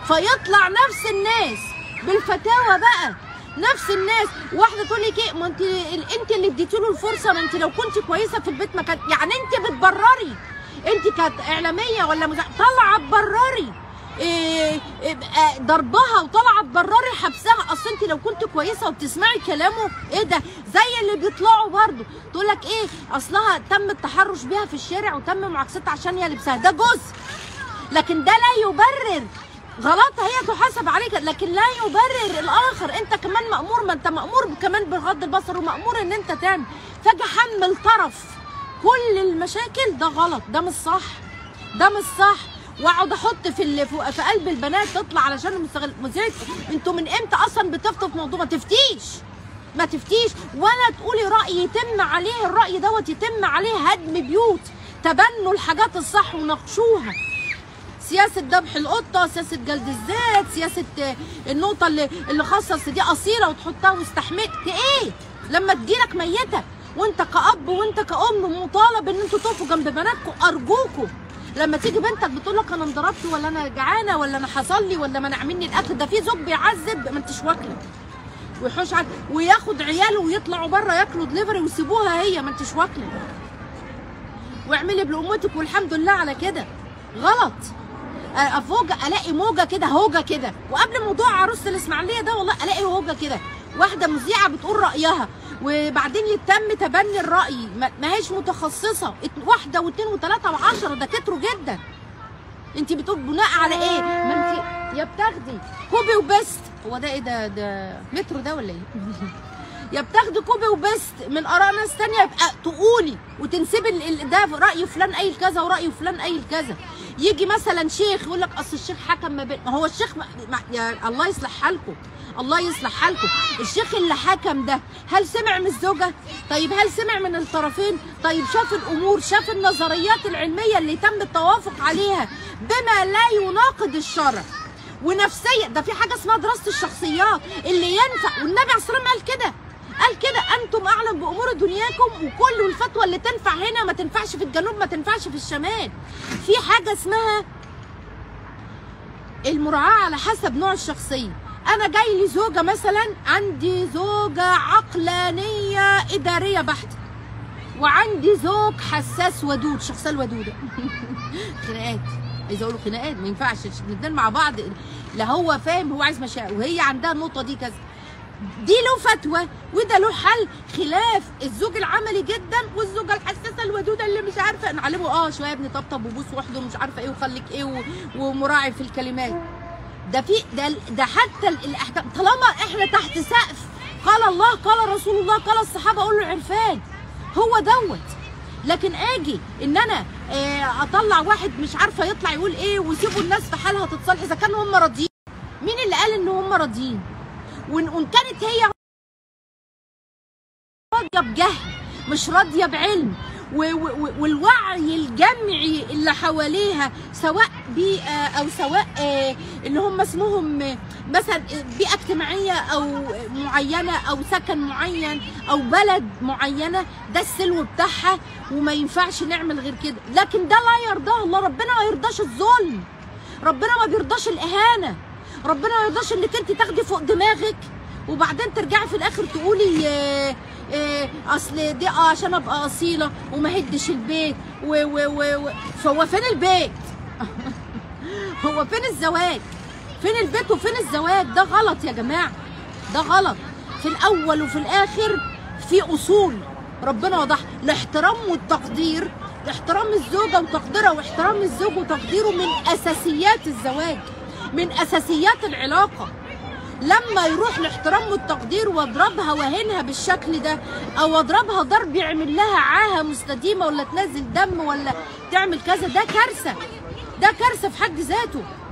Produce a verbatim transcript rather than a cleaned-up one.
فيطلع نفس الناس بالفتاوى بقى، نفس الناس. واحده تقول لك ايه، ما انت انت اللي اديتي له الفرصه، ما انت لو كنت كويسه في البيت ما كانت، يعني انت بتبرري، انت كانت اعلاميه ولا مزع... طالعه تبرري إيه إيه ضربها، وطالعه تبرري حبسها. اصل انت لو كنت كويسه وبتسمعي كلامه ايه ده، زي اللي بيطلعوا برضه تقول لك ايه، اصلها تم التحرش بيها في الشارع وتم معاكستها عشان هي لبسها، ده جزء، لكن ده لا يبرر غلطها، هي تحاسب عليك، لكن لا يبرر الاخر. انت كمان مامور، ما انت مامور كمان بغض البصر، ومامور ان انت تعمل، فاجي حمل طرف كل المشاكل، ده غلط، ده مش صح، ده مش صح. واقعد احط في في قلب البنات تطلع علشان المستغل مزيد. انتوا من امتى اصلا بتفتوا في موضوع؟ ما تفتيش ما تفتيش ولا تقولي راي يتم عليه، الراي دوت يتم عليه هدم بيوت. تبنوا الحاجات الصح وناقشوها، سياسه ذبح القطه، سياسه جلد الذات، سياسه النقطه اللي اللي خصص دي اصيله وتحطها واستحملت ايه لما تجيلك ميته. وانت كأب وانت كأم مطالب ان انتوا تقفوا جنب بناتكم. ارجوكم لما تيجي بنتك بتقول لك انا انضربت ولا انا جعانه ولا انا حصل لي ولا منعمني الاكل، ده في زوج بيعذب ما انتش واكله ويحوش عن وياخد عياله ويطلعوا بره ياكلوا دليفري ويسيبوها هي ما انتش واكله. واعملي بلقمتك والحمد لله على كده. غلط. افوجئ الاقي موجه كده هوجه كده، وقبل موضوع عروسه الاسماعيليه ده والله الاقي هوجه كده، واحده مذيعه بتقول رايها وبعدين يتم تبني الراي، ما هيش متخصصه، واحده واثنين وثلاثه وعشره، ده كتروا جدا. انت بتقول بناء على ايه؟ ما انت يا بتاخدي كوبي وبست، هو ده ايه ده؟ ده مترو ده ولا ايه؟ يا بتاخدي كوبي وبست من اراء ناس ثانيه، يبقى تقولي وتنسبي ده راي فلان قايل كذا وراي فلان قايل كذا. يجي مثلا شيخ يقول لك اصل الشيخ حكم ما بين، ما هو الشيخ ما... ما... يا الله يصلح حالكم، الله يصلح حالكم. الشيخ اللي حكم ده هل سمع من الزوجه؟ طيب هل سمع من الطرفين؟ طيب شاف الامور، شاف النظريات العلميه اللي تم التوافق عليها بما لا يناقض الشرع ونفسيه. ده في حاجه اسمها دراسه الشخصيات اللي ينفع، والنبي عليه الصلاه والسلام قال كده، قال كده انتم اعلم بامور دنياكم، وكل الفتوى اللي تنفع هنا ما تنفعش في الجنوب، ما تنفعش في الشمال. في حاجه اسمها المراعاه على حسب نوع الشخصيه. انا جاي لي زوجه مثلا، عندي زوجه عقلانيه اداريه بحته، وعندي زوج حساس ودود، شخصيه الودوده خناقات، عايزه اقول له خناقات، ما ينفعش الاثنين مع بعض، لا هو فاهم هو عايز مشاعر وهي عندها النقطه دي كذا. دي له فتوى وده له حل، خلاف الزوج العملي جدا والزوجه الحساسه الودوده اللي مش عارفه نعلمه اه شويه ابني طبطب وبوس واحده ومش عارفه ايه وخليك ايه ومراعي في الكلمات. ده في ده ده حتى الاحكام، طالما احنا تحت سقف قال الله قال رسول الله قال الصحابه، اقول له عرفان هو دوت. لكن اجي ان انا اطلع واحد مش عارفه يطلع يقول ايه ويسيبوا الناس في حالها تتصالح اذا كانوا هم راضيين. مين اللي قال ان هم راضيين؟ وان كانت هي راضيه بجهل مش راضيه بعلم، والوعي الجمعي اللي حواليها سواء بيئه او سواء اللي هم اسمهم مثلا بيئه اجتماعيه او معينه او سكن معين او بلد معينه، ده السلو بتاعها وما ينفعش نعمل غير كده. لكن ده لا يرضاه الله، ربنا ما يرضاش الظلم، ربنا ما بيرضاش الاهانه، ربنا ما يرضاش انك انت تاخدي فوق دماغك وبعدين ترجعي في الاخر تقولي إيه إيه اصل دي اه عشان ابقى اصيله وما هدش البيت و و و فهو فين البيت؟ هو فين الزواج؟ فين البيت وفين الزواج؟ ده غلط يا جماعه، ده غلط. في الاول وفي الاخر في اصول ربنا وضحها، الاحترام والتقدير، احترام الزوجه وتقديرها واحترام الزوج وتقديره من اساسيات الزواج، من اساسيات العلاقه. لما يروح الاحترام والتقدير واضربها واهنها بالشكل ده، او اضربها ضرب يعمل لها عاهه مستديمه ولا تنزل دم ولا تعمل كذا، ده كارثه، ده كارثه في حد ذاته.